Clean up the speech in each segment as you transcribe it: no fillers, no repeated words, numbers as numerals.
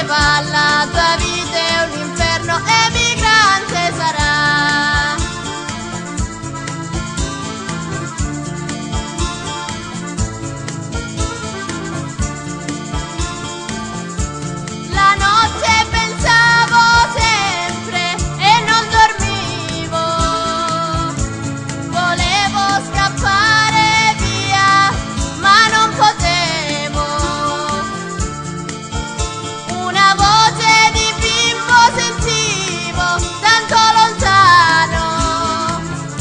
che va, la tua vita è un inferno, emigrante sarà. La notte pensavo sempre e non dormivo, volevo scappare via ma non potevo. Una voce di bimbo sentivo tanto lontano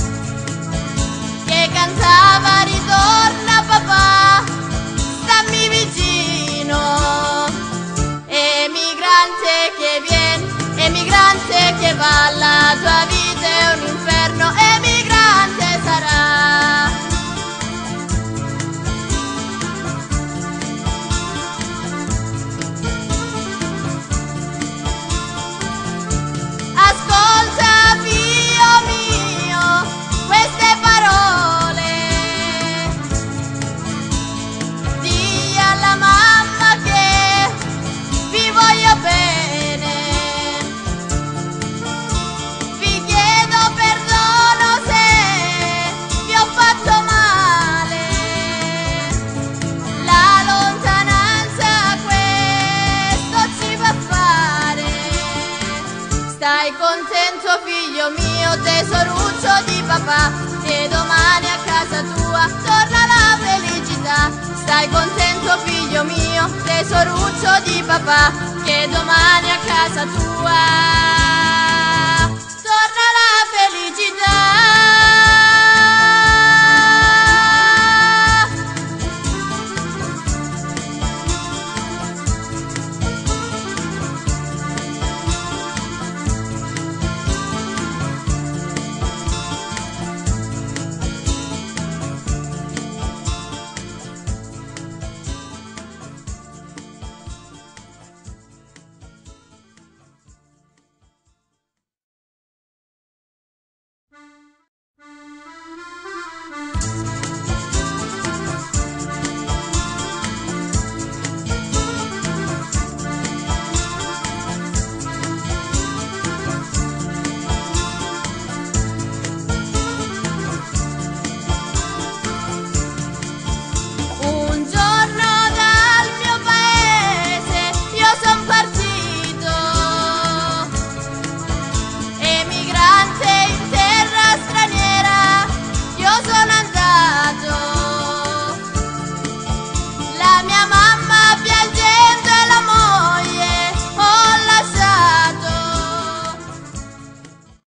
che cantava ritorna papà, stammi vicino. Emigrante che viene, emigrante che va, la tua vita è un inferno, emigrante sarà. Ascolta figlio mio queste parole, dì alla mamma che vi voglio bene, vi chiedo perdono se vi ho fatto male, la lontananza questo ci fa fare. Stai contento figlio mio, tesoruccio di papà, che domani a casa tua torna la felicità. Stai contento figlio mio, tesoruccio di papà, che domani a casa tua